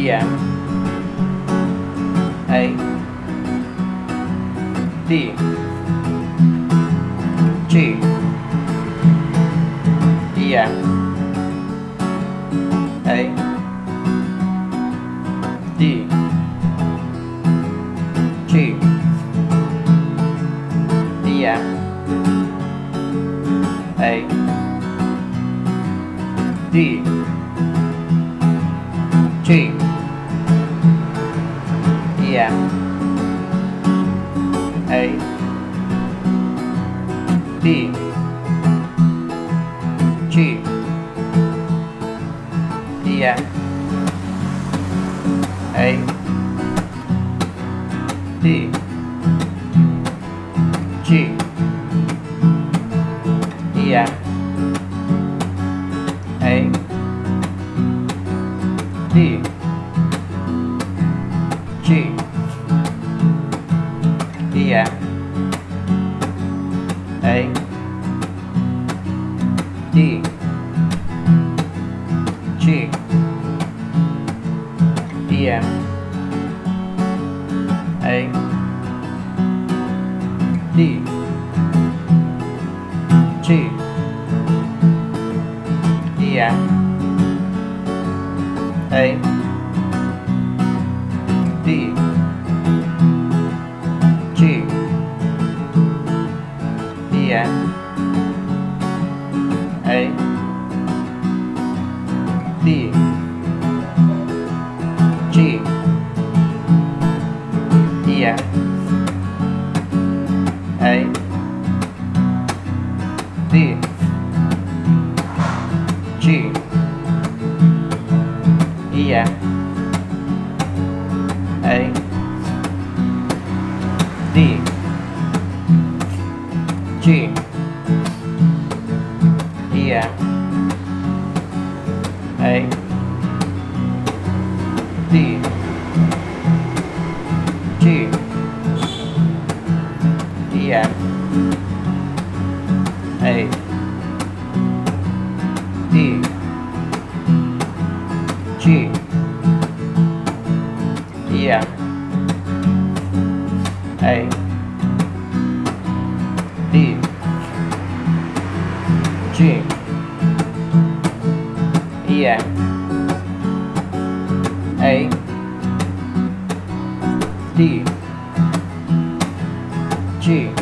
E F A D G E F A D G E F A D G E F A D G E F A D G E F A D G E F A D G E F A D G E F A D G E F A D G E F A D G E F A D G E F A D G E F A D G E F A D G E F A D G